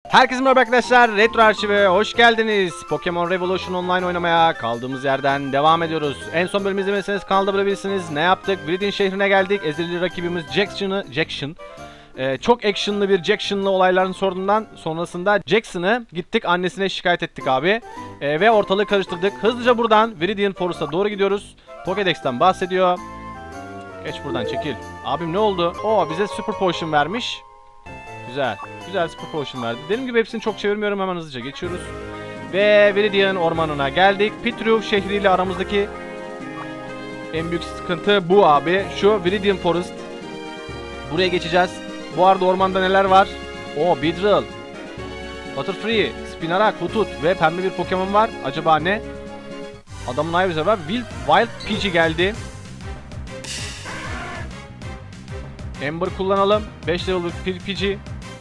Herkese merhaba arkadaşlar, Retro Arşiv'e hoş geldiniz. Pokemon Revolution Online oynamaya kaldığımız yerden devam ediyoruz. En son bölümü izlemediyseniz kanalda bulabilirsiniz. Ne yaptık? Viridian şehrine geldik. Ezeli rakibimiz Jackson. Çok actionlı bir Jackson'lı olayların sonrasında Jackson'ı gittik annesine şikayet ettik abi. Ve ortalığı karıştırdık. Hızlıca buradan Viridian Forest'a doğru gidiyoruz. Pokédex'ten bahsediyor. Geç buradan, çekil. Abim ne oldu? Oo, bize Super Potion vermiş. Güzel. Güzel Super Potion verdi. Dediğim gibi hepsini çok çevirmiyorum, hemen hızlıca geçiyoruz. Ve Viridian ormanına geldik. Pitru şehriyle aramızdaki en büyük sıkıntı bu abi. Şu Viridian Forest. Buraya geçeceğiz. Bu arada ormanda neler var? Oo, Beedrill, Butterfree, Spinarak, Hutut ve pembe bir Pokemon var. Acaba ne? Adamın Ivysaur var. Wild Pidgey geldi. Ember kullanalım. 5 level bir Pidgey.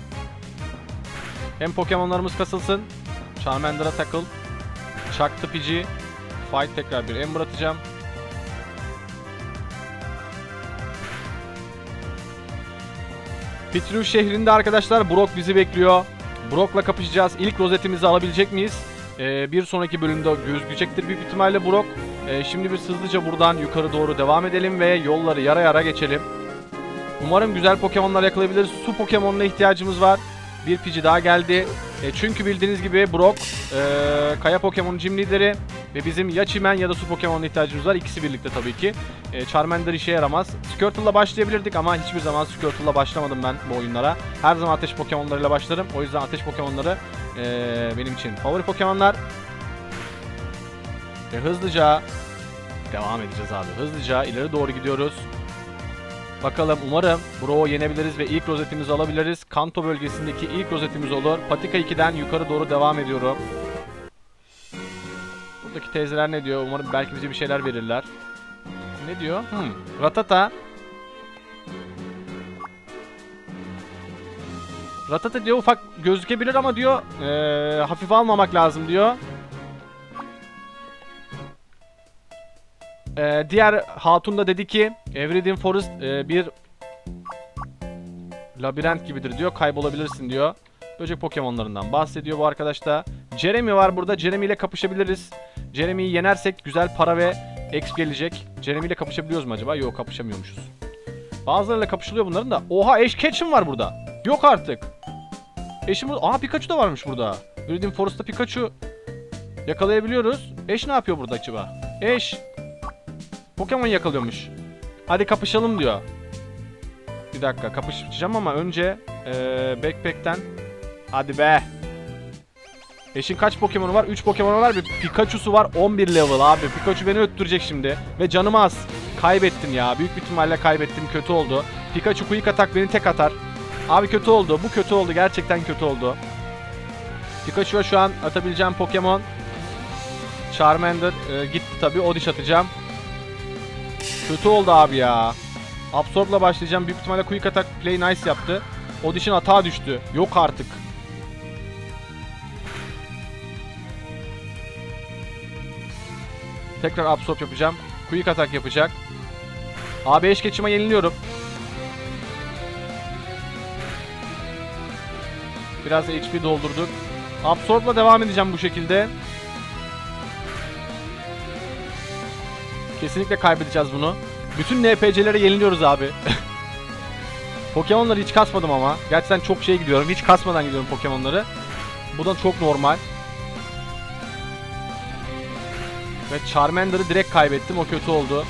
Hem Pokemon'larımız kasılsın. Charmander'a takıl. Çaktı Pidgey. Fight, tekrar bir Ember atacağım. Pitru şehrinde arkadaşlar Brock bizi bekliyor. Brock'la kapışacağız. İlk rozetimizi alabilecek miyiz? Bir sonraki bölümde gözükecektir büyük ihtimalle Brock. Şimdi biz hızlıca buradan yukarı doğru devam edelim ve yolları yara yara geçelim. Umarım güzel Pokemon'lar yakalayabiliriz. Su Pokemon'una ihtiyacımız var. Bir Pidgey daha geldi. Çünkü bildiğiniz gibi Brock Kaya Pokemon Gym lideri ve bizim ya Çimen ya da Su Pokemon'una ihtiyacımız var. İkisi birlikte tabii ki. Charmander işe yaramaz. Squirtle'la başlayabilirdik ama hiçbir zaman Squirtle'la başlamadım ben bu oyunlara. Her zaman ateş Pokemon'larıyla başlarım. O yüzden ateş Pokemon'ları benim için favori Pokemon'lar. Ve hızlıca devam edeceğiz abi. Hızlıca ileri doğru gidiyoruz. Bakalım, umarım Brock'u yenebiliriz ve ilk rozetimizi alabiliriz. Kanto bölgesindeki ilk rozetimiz olur. Patika 2'den yukarı doğru devam ediyorum. Buradaki teyzeler ne diyor? Umarım belki bize bir şeyler verirler. Ne diyor? Rattata. Rattata diyor ufak gözükebilir ama diyor hafife almamak lazım diyor. Diğer hatun da dedi ki Viridian Forest bir labirent gibidir diyor. Kaybolabilirsin diyor. Böcek Pokemon'larından bahsediyor bu arkadaş da. Jeremy var burada. Jeremy ile kapışabiliriz. Jeremy'yi yenersek güzel para ve XP gelecek. Jeremy ile kapışabiliyoruz mu acaba? Yok, kapışamıyormuşuz. Bazılarıyla kapışılıyor bunların da. Oha, Ash Ketchum var burada. Yok artık. Ash'im burada. Aha, Pikachu da varmış burada. Viridian Forest'ta Pikachu yakalayabiliyoruz. Ash ne yapıyor burada acaba? Ash Pokemon yakalıyormuş. Hadi kapışalım diyor. Bir dakika, kapışacağım ama önce Backpack'ten. Hadi be. Ash'in kaç Pokemon'u var? 3 Pokemon'u var. Bir Pikachu'su var. 11 level abi. Pikachu beni öttürecek şimdi. Ve canım az. Kaybettim ya. Büyük bir ihtimalle kaybettim. Kötü oldu. Pikachu Quick Attack beni tek atar. Abi kötü oldu. Bu kötü oldu. Gerçekten kötü oldu. Pikachu'ya şu an atabileceğim Pokemon Charmander gitti tabii. Odish atacağım. Kötü oldu abi ya. Absorb'la başlayacağım. Büyük ihtimalle Quick Attack Play Nice yaptı. Odish'in atağı düştü. Yok artık. Tekrar Absorb yapacağım. Quick Attack yapacak. Abi Ash Ketchum'a yeniliyorum. Biraz HP doldurduk. Absorb'la devam edeceğim bu şekilde. Kesinlikle kaybedeceğiz bunu. Bütün NPC'lere yeniliyoruz abi. Pokemon'ları hiç kasmadım ama. Gerçekten çok şey gidiyorum. Hiç kasmadan gidiyorum Pokemon'ları. Bu da çok normal. Ve Charmander'ı direkt kaybettim. O kötü oldu.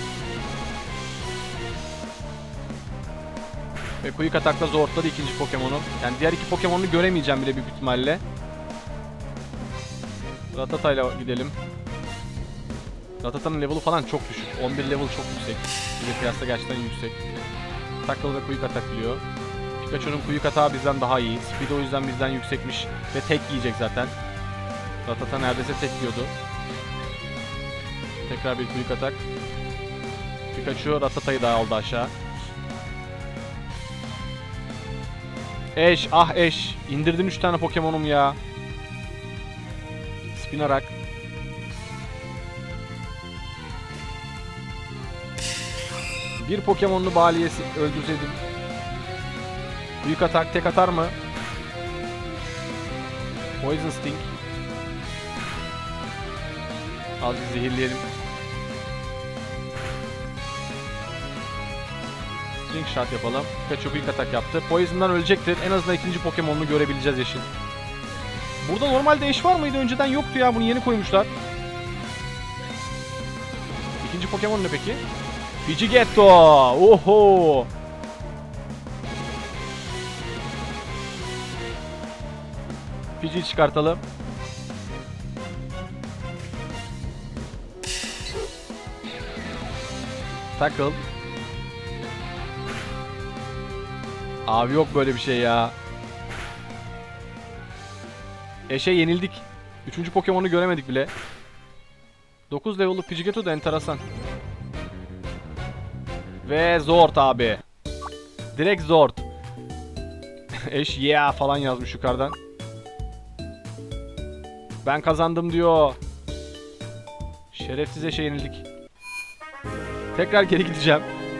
Ve Quick Attack'la zorladı ikinci Pokemon'u. Yani diğer iki Pokemon'u göremeyeceğim bile büyük ihtimalle. Ratata'yla gidelim. Ratata'nın level'ı falan çok düşük. 11 level çok yüksek. Bir de kıyasla gerçekten yüksek. Tackle ve Quick Attack biliyor. Pikachu'nun Quick Attack'ı bizden daha iyi. Speed o yüzden bizden yüksekmiş. Ve tek yiyecek zaten. Ratata neredeyse tek yiyordu. Tekrar bir Quick Attack. Pikachu Ratata'yı daha aldı aşağı. Ash, ah Ash. İndirdin 3 tane Pokemon'um ya. Spinarak. Bir Pokemon'lu baliyesi öldürseydim. Büyük atak tek atar mı? Poison Sting. Azıcık zehirleyelim. String Shot yapalım. Pikachu ilk atak yaptı. Poison'dan ölecektir. En azından ikinci Pokemon'unu görebileceğiz Ash'in. Burada normalde Ash var mıydı? Önceden yoktu ya. Bunu yeni koymuşlar. İkinci Pokemon ne peki? Pidgeotto. Oho. Pidgey'i çıkartalım. Tackle. Abi yok böyle bir şey ya. Ash'e yenildik. Üçüncü Pokemon'u göremedik bile. 9 level'lı Pidgeotto da enteresan. Ve Zord abi. Direkt Zord. Ash yeah falan yazmış yukarıdan. Ben kazandım diyor. Şerefsiz Ash'e yenildik. Tekrar geri gideceğim.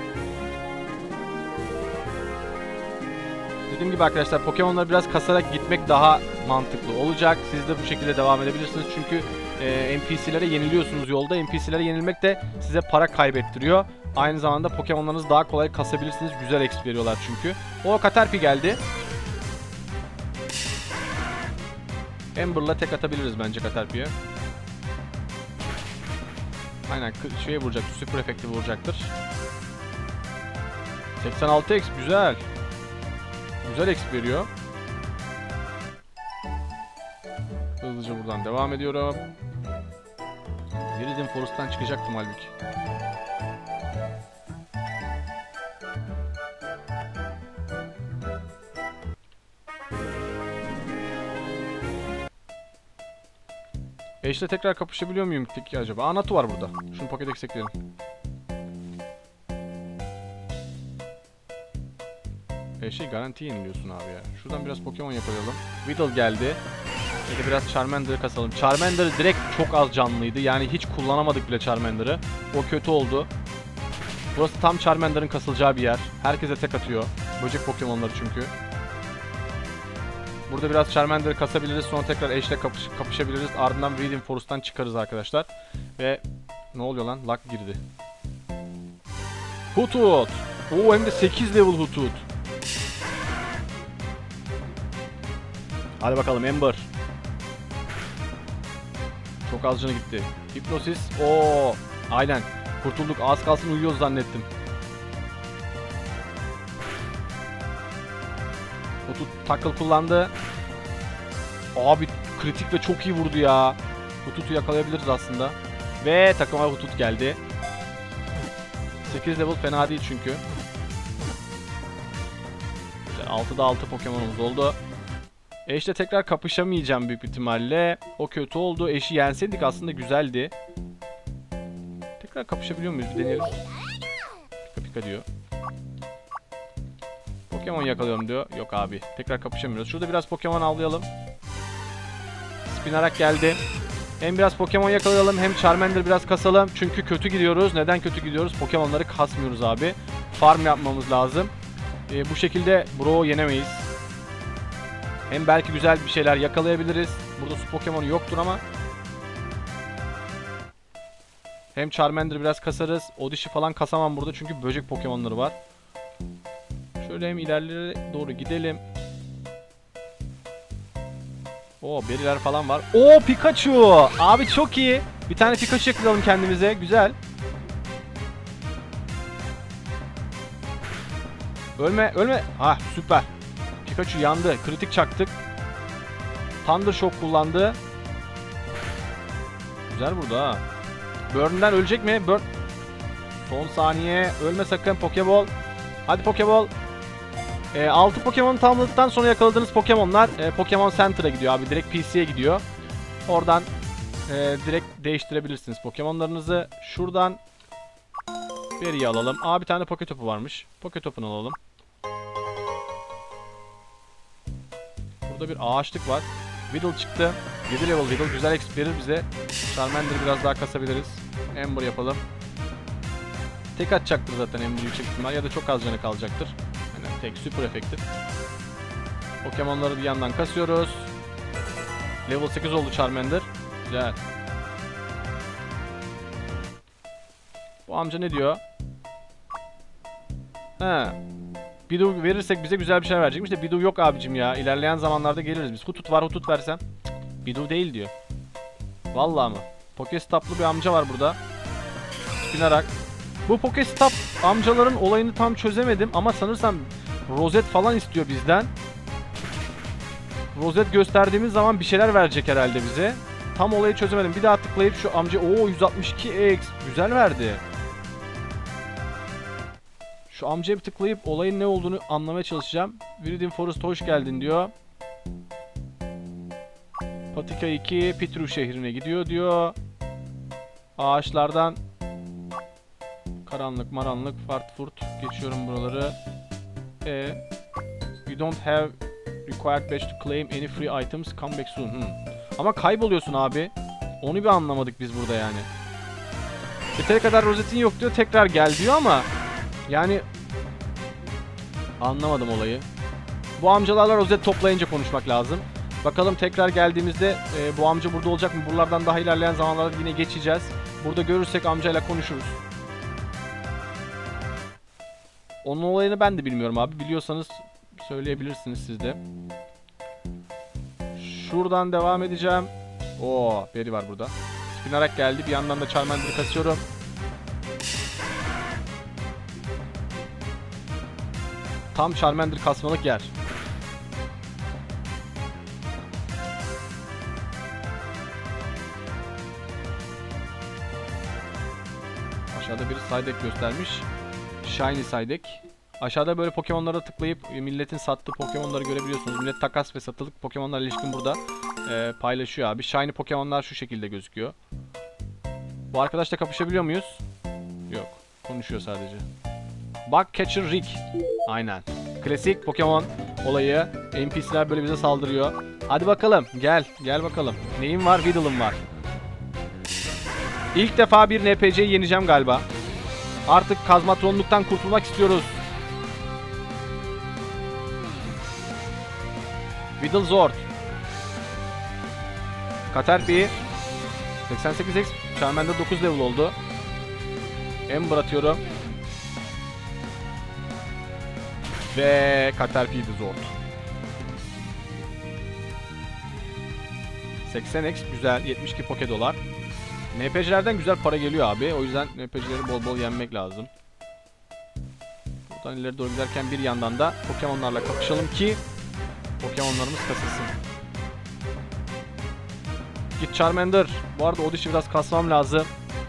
Dediğim gibi arkadaşlar Pokemon'ları biraz kasarak gitmek daha mantıklı olacak. Siz de bu şekilde devam edebilirsiniz. Çünkü NPC'lere yeniliyorsunuz yolda. NPC'lere yenilmek de size para kaybettiriyor. Aynı zamanda Pokemon'larınızı daha kolay kasabilirsiniz. Güzel XP veriyorlar çünkü. O Caterpie geldi. Ember'la tek atabiliriz bence Caterpie'ye. Aynen şeye vuracak. Super efekti vuracaktır. 86 XP güzel. Güzel XP veriyor. Hızlıca buradan devam ediyorum. Viridian Forest'tan çıkacaktım halbuki. Ash'le tekrar kapışabiliyor muyum peki acaba? Aa, Natu var burada. Şunu Pokédex ekleyelim. Ash'i garanti yeniliyorsun abi ya. Şuradan biraz Pokemon yakalayalım. Weedle geldi. Bir de biraz Charmander'ı kasalım. Charmander direkt çok az canlıydı. Yani hiç kullanamadık bile Charmander'ı. O kötü oldu. Burası tam Charmander'ın kasılacağı bir yer. Herkese tek atıyor. Böcek Pokemon'ları çünkü. Burada biraz Charmander'ı kasabiliriz. Sonra tekrar Ash'le kapışabiliriz. Ardından Viridian Forest'tan çıkarız arkadaşlar. Ve ne oluyor lan? Lag girdi. Hoothoot. Oo, hem de 8 level Hoothoot. Hadi bakalım Ember. Çok az canı gitti. Hipnosis. Oo, aynen. Kurtulduk. Az kalsın uyuyoruz zannettim. Hoothoot tackle kullandı. Abi kritik ve çok iyi vurdu ya. Hoothoot'u yakalayabiliriz aslında. Ve takıma Hoothoot geldi. 8 level fena değil çünkü. 6'da 6 Pokemon'umuz oldu. Ash'le tekrar kapışamayacağım büyük ihtimalle. O kötü oldu. Ash'i yenseydik aslında güzeldi. Tekrar kapışabiliyor muyuz? Bir deneyelim. Pika pika diyor. Pokemon yakalıyorum diyor. Yok abi. Tekrar kapışamıyoruz. Şurada biraz Pokemon avlayalım. Spinarak geldi. Hem biraz Pokemon yakalayalım hem Charmander biraz kasalım. Çünkü kötü gidiyoruz. Neden kötü gidiyoruz? Pokemon'ları kasmıyoruz abi. Farm yapmamız lazım. Bu şekilde Brock'u yenemeyiz. Hem belki güzel bir şeyler yakalayabiliriz. Burada su Pokemon yoktur ama. Hem Charmander biraz kasarız. Odish'i falan kasamam burada çünkü böcek Pokemon'ları var. Şöyle hem ilerlere doğru gidelim. Oo, beriler falan var. Oo, Pikachu! Abi çok iyi. Bir tane Pikachu yakalayalım kendimize. Güzel. Ölme, ölme. Ah, süper. Pikachu yandı. Kritik çaktık. Thunder Shock kullandı. Güzel burada ha. Burn'den ölecek mi? Burn. Son saniye. Ölme sakın Pokeball. Hadi Pokeball. 6 Pokemon tamamladıktan sonra yakaladığınız Pokemon'lar Pokemon Center'a gidiyor abi. Direkt PC'ye gidiyor. Oradan direkt değiştirebilirsiniz Pokemon'larınızı. Şuradan Berry'i alalım. Aa, bir tane Poketop'u varmış. Poketop'unu alalım. Burada bir ağaçlık var. Weedle çıktı. 7 level Weedle. Güzel XP verir bize. Charmander biraz daha kasabiliriz. Ember yapalım. Tek atacaktır zaten Ember'ı yüksek ihtimal. Ya da çok az canı kalacaktır. Yani tek super efektif. Pokemon'ları bir yandan kasıyoruz. Level 8 oldu Charmander. Güzel. Bu amca ne diyor? He. Bidou verirsek bize güzel bir şey verecekmiş de Bidou yok abicim ya. İlerleyen zamanlarda geliriz biz. Hutut var, Hutut versem. Cık, Bidou değil diyor. Vallahi mı? Pokestop'lu bir amca var burada. Spinarak. Bu Pokestop amcaların olayını tam çözemedim ama sanırsam rozet falan istiyor bizden. Rozet gösterdiğimiz zaman bir şeyler verecek herhalde bize. Tam olayı çözemedim. Bir daha tıklayıp şu amca... Oo 162x. Güzel verdi. Şu amcaya bir tıklayıp olayın ne olduğunu anlamaya çalışacağım. Viridian Forest hoş geldin diyor. Patika 2 Pitru şehrine gidiyor diyor. Ağaçlardan karanlık maranlık fart furt geçiyorum buraları. You don't have required badge to claim any free items. Come back soon. Ama kayboluyorsun abi. Onu bir anlamadık biz burada yani. Yeteri kadar rozetin yok diyor. Tekrar gel diyor ama yani anlamadım olayı. Bu amcalarla rozet toplayınca konuşmak lazım. Bakalım tekrar geldiğimizde bu amca burada olacak mı? Buralardan daha ilerleyen zamanlarda yine geçeceğiz. Burada görürsek amcayla konuşuruz. Onun olayını ben de bilmiyorum abi. Biliyorsanız söyleyebilirsiniz siz de. Şuradan devam edeceğim. Oo, beri var burada. Spinarak geldi. Bir yandan da Charmander'ı kasıyorum. Tam Charmander kasmalık yer. Aşağıda bir Psyduck göstermiş. Shiny Psyduck. Aşağıda böyle Pokemon'lara tıklayıp milletin sattığı Pokemon'ları görebiliyorsunuz. Millet takas ve satılık Pokemon'larla ilişkin burada paylaşıyor abi. Shiny Pokemon'lar şu şekilde gözüküyor. Bu arkadaşla kapışabiliyor muyuz? Yok. Konuşuyor sadece. Bug Catcher Rick. Aynen. Klasik Pokemon olayı. NPC'ler böyle bize saldırıyor. Hadi bakalım. Gel. Gel bakalım. Neyim var? Weedle'ım var. İlk defa bir NPC'yi yeneceğim galiba. Artık kazmatronluktan kurtulmak istiyoruz. Widowzord. Caterpie. 88x. Charmander 9 level oldu. Ember atıyorum. Ve Caterpie Zord. 80x güzel. 72 Poké dolar. NPC'lerden güzel para geliyor abi. O yüzden NPC'leri bol bol yenmek lazım. Buradan ileri doğru giderken bir yandan da Pokemon'larla kapışalım ki Pokemon'larımız kasılsın. Git Charmander. Bu arada Odish'i biraz kasmam lazım.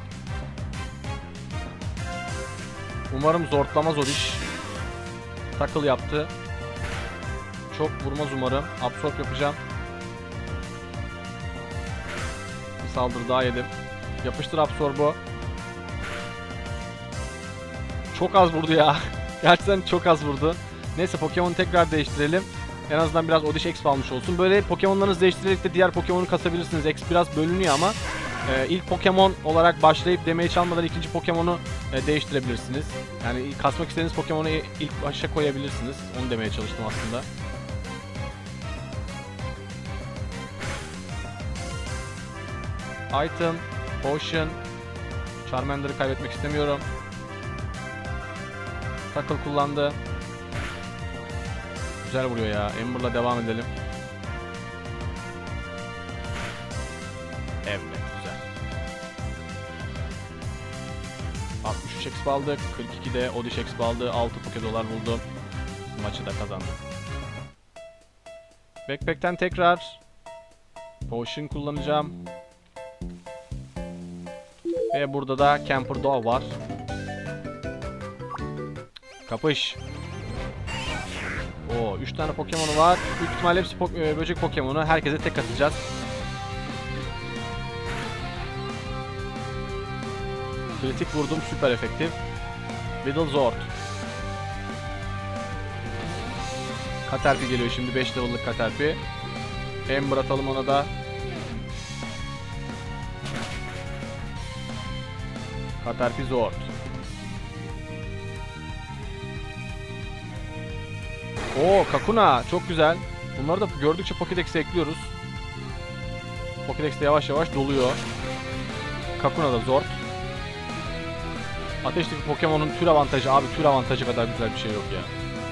Umarım zortlamaz Odish. Tackle yaptı. Çok vurmaz umarım. Absorb yapacağım. Bir saldırı daha yedim. Yapıştır Absorb'u. Çok az vurdu ya. Gerçekten çok az vurdu. Neyse Pokemon'u tekrar değiştirelim. En azından biraz Odish Exp almış olsun. Böyle Pokemon'larınızı değiştirerek de diğer Pokemon'u kasabilirsiniz. Exp biraz bölünüyor ama ilk Pokemon olarak başlayıp damage almadan ikinci Pokemon'u değiştirebilirsiniz. Yani kasmak istediğiniz Pokemon'u ilk başa koyabilirsiniz. Onu demeye çalıştım aslında. Item, Potion. Charmander'ı kaybetmek istemiyorum. Tackle kullandı. Güzel vuruyor ya. Ember'la devam edelim. Evet, güzel. 63 exp aldık. 42'de Odish exp aldı. 6 Poké dolar buldum. Maçı da kazandım. Backpack'ten tekrar Potion kullanacağım. Ve burada da Camper Dog var. Kapış. Oo, 3 tane Pokemon'u var. Büyük ihtimalle hepsi böcek Pokemon'u. Herkese tek atacağız. Kritik vurdum, süper efektif. Widowzord. Caterpie geliyor şimdi, 5 level'lık Caterpie. Ember atalım ona da. Caterpie Zord. Oo, Kakuna çok güzel. Bunları da gördükçe Pokédex'e ekliyoruz. Pokédex de yavaş yavaş doluyor. Kakuna da zor. Ateşteki Pokemon'un tür avantajı, abi tür avantajı kadar güzel bir şey yok ya.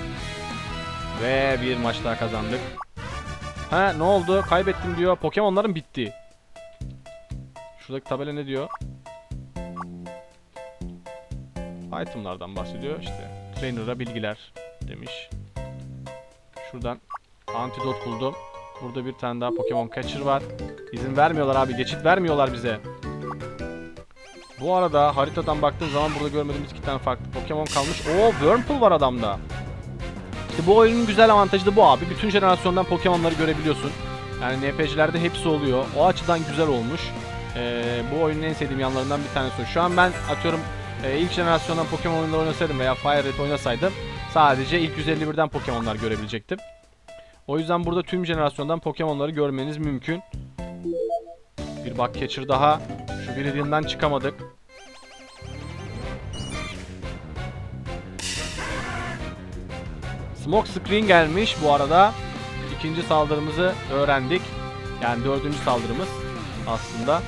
Ve bir maç daha kazandık. Ha, ne oldu? Kaybettim diyor. Pokemon'ların bitti. Şuradaki tabela ne diyor? Itemlardan bahsediyor işte. Trainer'a bilgiler demiş. Şuradan antidot buldum. Burada bir tane daha Pokemon Catcher var. İzin vermiyorlar abi. Geçit vermiyorlar bize. Bu arada haritadan baktığım zaman burada görmediğimiz 2 tane farklı Pokemon kalmış. Oo, Wurmple var adamda. İşte bu oyunun güzel avantajı da bu abi. Bütün jenerasyondan Pokemon'ları görebiliyorsun. Yani NPC'lerde hepsi oluyor. O açıdan güzel olmuş. Bu oyunun en sevdiğim yanlarından bir tanesi. Şu an ben atıyorum ilk jenerasyondan Pokemon oyunları oynasaydım veya Fire Red oynasaydım sadece ilk 151'den Pokemon'lar görebilecektim. O yüzden burada tüm jenerasyondan Pokemon'ları görmeniz mümkün. Bir bug catcher daha. Şu Viridian'dan çıkamadık. Smoke Screen gelmiş bu arada. İkinci saldırımızı öğrendik. Yani 4. saldırımız aslında.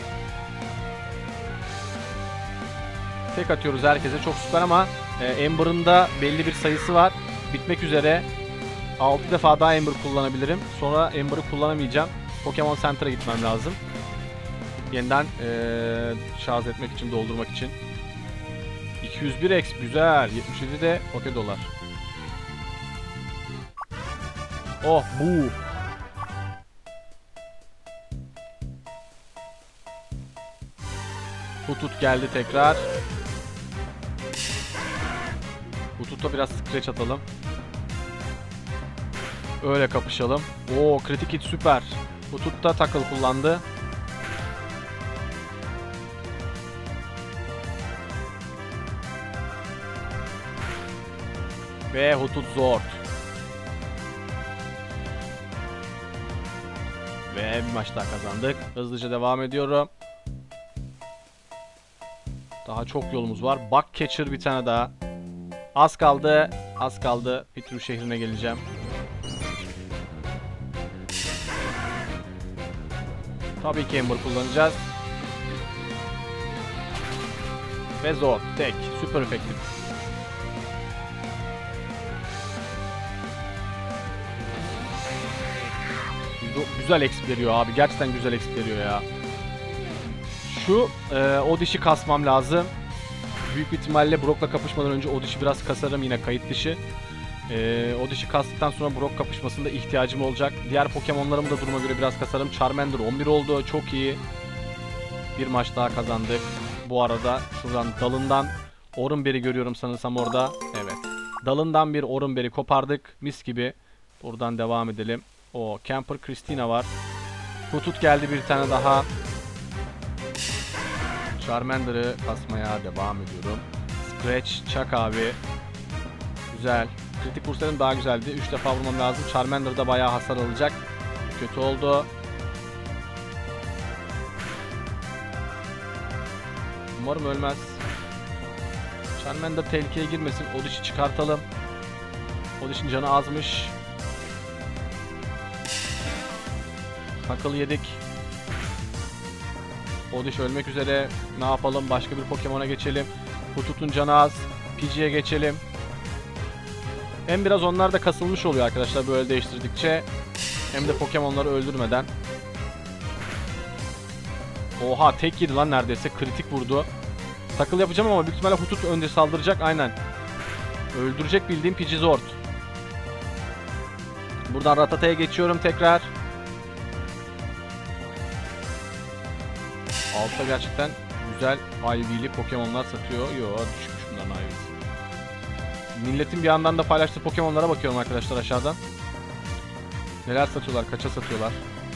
Tek atıyoruz herkese, çok süper ama Ember'ın da belli bir sayısı var. Bitmek üzere. 6 defa daha Ember kullanabilirim. Sonra Ember'ı kullanamayacağım. Pokemon Center'a gitmem lazım. Yeniden şarj etmek için, doldurmak için. 201 exp güzel. 77 de Poké dolar. Oh bu. Hutut geldi tekrar. Hutut'a biraz scratch atalım. Öyle kapışalım. Oo, kritik hit süper. Hutut da tackle kullandı. Ve Hutut Zord. Ve bir maç daha kazandık. Hızlıca devam ediyorum. Daha çok yolumuz var. Bug Catcher bir tane daha. Az kaldı. Az kaldı. Pitru şehrine geleceğim. Tabii ki Ember kullanacağız. Ve Zord. Tek. Süper efektif. Güzel exp veriyor abi. Gerçekten güzel exp veriyor ya. Şu o dişi kasmam lazım. Büyük bir ihtimalle Brock'la kapışmadan önce o dişi biraz kasarım, yine kayıt dışı. O dişi kastıktan sonra Brock kapışmasında ihtiyacım olacak. Diğer Pokemon'larımı da duruma göre biraz kasarım. Charmander 11 oldu. Çok iyi. Bir maç daha kazandık. Bu arada şuradan dalından Orumberi görüyorum sanırsam orada. Evet. Dalından bir Orumberi kopardık. Mis gibi. Buradan devam edelim. O Camper Christina var. Hutut geldi bir tane daha. Charmander'ı kasmaya devam ediyorum. Scratch, çak abi. Güzel. Kritik vursaydım daha güzeldi. 3 defa vurmam lazım. Charmander'da bayağı hasar alacak. Kötü oldu. Umarım ölmez. Charmander tehlikeye girmesin. O dişi çıkartalım. O dişin canı azmış. Tackle yedik. O diş ölmek üzere. Ne yapalım? Başka bir Pokemon'a geçelim. Hutut'un canı az. Pidge'ye geçelim. Hem biraz onlar da kasılmış oluyor arkadaşlar böyle değiştirdikçe. Hem de Pokemon'ları öldürmeden. Oha, tek yedi lan neredeyse. Kritik vurdu. Tackle yapacağım ama büyük ihtimalle Hutut önce saldıracak. Aynen. Öldürecek bildiğim Pidgeysort. Buradan Ratata'ya geçiyorum tekrar. Altta gerçekten güzel Ivy'li Pokemon'lar satıyor. Yo, düşmüş bunların Ivy'si. Milletin bir yandan da paylaştığı Pokemon'lara bakıyorum arkadaşlar aşağıdan. Neler satıyorlar, kaça satıyorlar.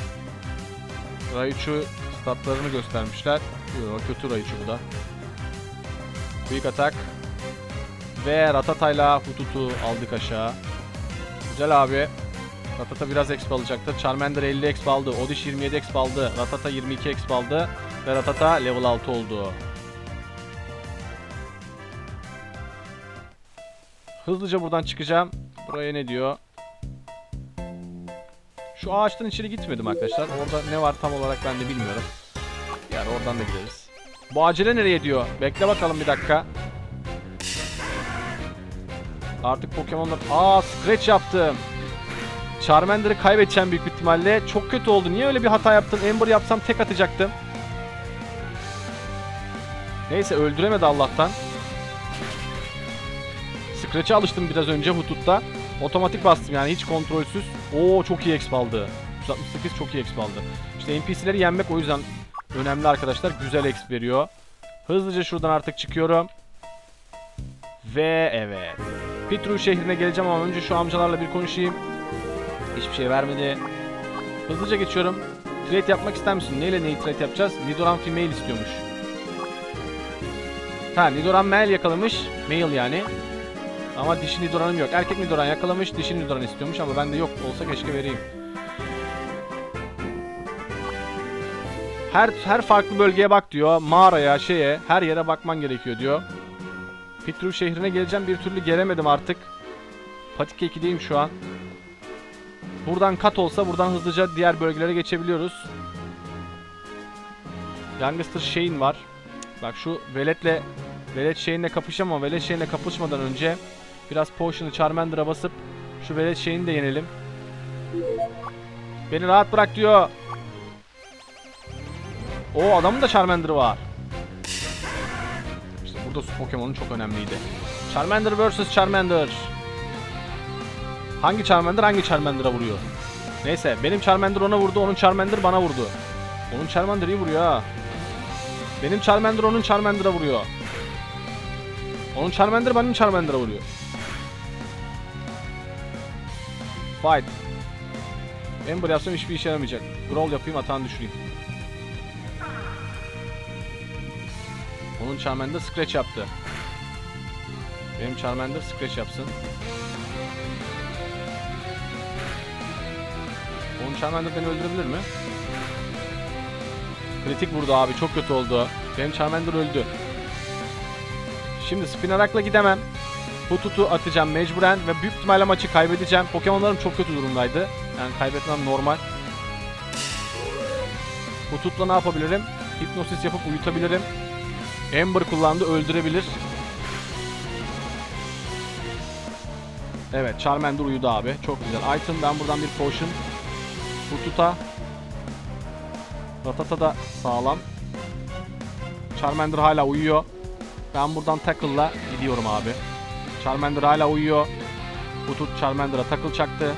Raichu statlarını göstermişler. Yo, kötü Raichu bu da. Quick Attack. Ve Ratata'yla Hutut'u aldık aşağı. Güzel abi. Ratata biraz exp alacaktır. Charmander 50 exp aldı. Odish 27 exp aldı. Ratata 22 exp aldı. Ve Ratata level 6 oldu. Hızlıca buradan çıkacağım. Buraya ne diyor? Şu ağaçtan içeri gitmedim arkadaşlar. Orada ne var tam olarak ben de bilmiyorum. Yani oradan da gideriz. Bu acele nereye diyor? Bekle bakalım bir dakika. Artık Pokemon'lar... Scratch yaptım. Charmander'ı kaybedeceğim büyük bir ihtimalle. Çok kötü oldu. Niye öyle bir hata yaptım? Ember yapsam tek atacaktım. Neyse öldüremedi Allah'tan. Scratch'e alıştım biraz önce Hutut'ta. Otomatik bastım yani hiç kontrolsüz. Oo çok iyi exp aldı. 168 çok iyi exp aldı. İşte NPC'leri yenmek o yüzden önemli arkadaşlar. Güzel exp veriyor. Hızlıca şuradan artık çıkıyorum. Ve evet. Pittru şehrine geleceğim ama önce şu amcalarla bir konuşayım. Hiçbir şey vermedi. Hızlıca geçiyorum. Trade yapmak ister misin? Neyle neyi trade yapacağız? Nidoran female istiyormuş. Nidoran male yakalamış. Male yani. Ama dişi Nidoran'ım yok. Erkek Nidoran yakalamış. Dişi Nidoran istiyormuş ama bende yok. Olsa keşke vereyim. Her farklı bölgeye bak diyor. Mağaraya, her yere bakman gerekiyor diyor. Pittru şehrine geleceğim. Bir türlü gelemedim artık. Patika 2'deyim şu an. Buradan kat olsa buradan hızlıca diğer bölgelere geçebiliyoruz. Youngster Shane var. Bak şu Velet Shane'le kapışamam. Velet Shane'le kapışmadan önce biraz Potion'ı Charmander'a basıp şu Velet Shane'i de yenelim. Beni rahat bırak diyor. O adamın da Charmander'ı var. İşte burada su Pokemon'un çok önemliydi. Charmander vs Charmander. Hangi Charmander hangi Charmander'a vuruyor? Neyse benim Charmander ona vurdu, onun Charmander bana vurdu. Onun Charmander iyi vuruyor ha. Benim Charmander onun Charmander'a vuruyor. Onun Charmander benim Charmander'a vuruyor. Fight. Ember yapsam hiçbir işe yaramayacak. Growl yapayım hatanı düşüreyim. Onun Charmander Scratch yaptı. Benim Charmander Scratch yapsın. Onun Charmander beni öldürebilir mi? Kritik vurdu abi. Çok kötü oldu. Benim Charmander öldü. Şimdi Spinarak'la gidemem. Hutut'u atacağım mecburen ve büyük ihtimalle maçı kaybedeceğim. Pokemon'larım çok kötü durumdaydı. Yani kaybetmem normal. Hutut'la ne yapabilirim? Hipnosis yapıp uyutabilirim. Ember kullandı. Öldürebilir. Evet. Charmander uyudu abi. Çok güzel. Item ben buradan bir potion. Hutut'a. Ratata da sağlam. Charmander hala uyuyor. Ben buradan Tackle'la gidiyorum abi. Charmander hala uyuyor. Hutut Charmander'a tackle çaktı.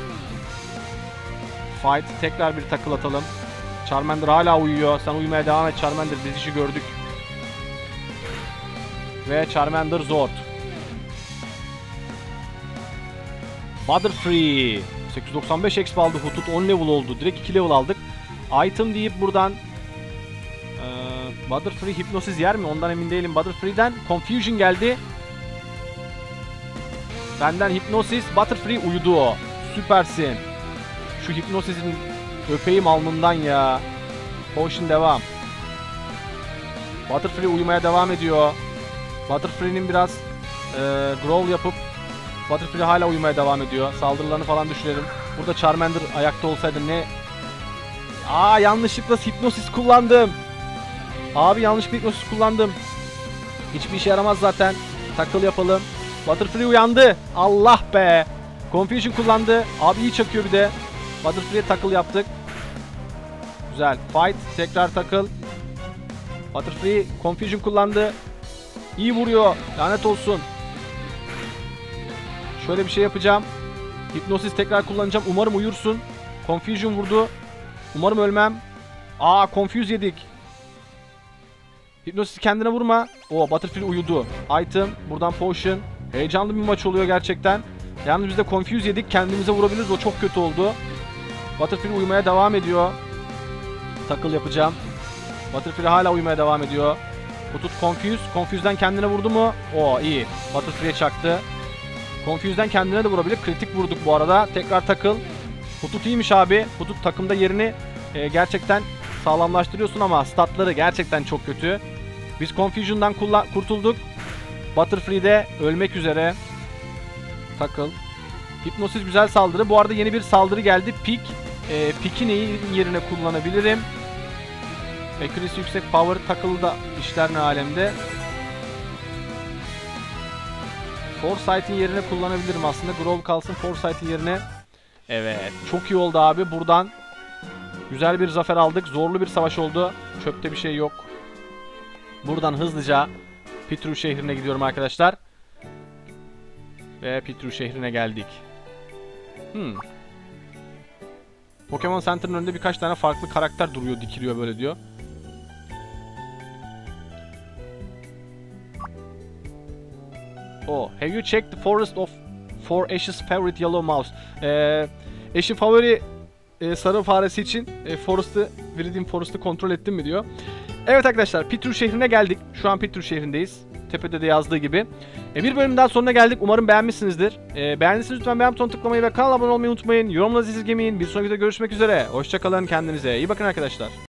Fight. Tekrar bir tackle atalım. Charmander hala uyuyor. Sen uyumaya devam et Charmander. Biz işi gördük. Ve Charmander Zord. Butterfree. 895 exp aldı. Hutut 10 level oldu. Direkt 2 level aldık. Item deyip buradan Butterfree hipnosis yer mi? Ondan emin değilim. Butterfree'den Confusion geldi. Benden hipnosis. Butterfree uyudu o. Süpersin. Şu hipnosisin öpeyim alnından ya. Potion devam. Butterfree uyumaya devam ediyor. Butterfree'nin biraz growl yapıp Butterfree hala uyumaya devam ediyor. Saldırılarını falan düşürelim. Burada Charmander ayakta olsaydı ne... yanlışlıkla hipnosis kullandım. Abi yanlışlıkla hipnosis kullandım. Hiçbir işe yaramaz zaten. Tackle yapalım. Butterfree uyandı. Allah be. Confusion kullandı. Abi iyi çakıyor bir de. Butterfree'ye tackle yaptık. Güzel. Fight. Tekrar tackle. Butterfree Confusion kullandı. İyi vuruyor. Lanet olsun. Şöyle bir şey yapacağım. Hipnosis tekrar kullanacağım. Umarım uyursun. Confusion vurdu. Umarım ölmem. Confuse yedik. Hipnosis kendine vurma. Butterfree uyudu. Item. Buradan potion. Heyecanlı bir maç oluyor gerçekten. Yalnız biz de confuse yedik. Kendimize vurabiliriz. O çok kötü oldu. Butterfree uyumaya devam ediyor. Tackle yapacağım. Butterfree hala uyumaya devam ediyor. Hutut confuse. Confuse'den kendine vurdu mu? İyi. Butterfree'ye çaktı. Confuse'den kendine de vurabilir. Kritik vurduk bu arada. Tekrar tackle. Hutut iyiymiş abi. Hutut takımda yerini gerçekten sağlamlaştırıyorsun ama statları gerçekten çok kötü. Biz Confusion'dan kurtulduk. Butterfree de ölmek üzere. Tackle. Hipnosis güzel saldırı. Bu arada yeni bir saldırı geldi. Peak. Pikine'yi yerine kullanabilirim. Accuracy yüksek, power takılı da işler ne alemde. Foresight'in yerine kullanabilirim aslında. Grove kalsın Foresight'in yerine. Evet. Çok iyi oldu abi. Buradan güzel bir zafer aldık. Zorlu bir savaş oldu. Çöpte bir şey yok. Buradan hızlıca Pitru şehrine gidiyorum arkadaşlar. Ve Pitru şehrine geldik. Pokemon Center'ın önünde birkaç tane farklı karakter duruyor, dikiliyor böyle diyor. Oh, have you checked the forest for Ash's favorite yellow mouse? Ash'in favori sarı faresi için Viridian Forest'ı kontrol ettim mi diyor. Evet arkadaşlar, Pitru şehrine geldik. Şu an Pitru şehrindeyiz. Tepede de yazdığı gibi. Bir bölüm daha sonuna geldik. Umarım beğenmişsinizdir. Beğendiyseniz lütfen beğen butonuna tıklamayı ve kanala abone olmayı unutmayın. Yorumlarınızı esirgemeyin. Bir sonraki videoda görüşmek üzere. Hoşça kalın, kendinize iyi bakın arkadaşlar.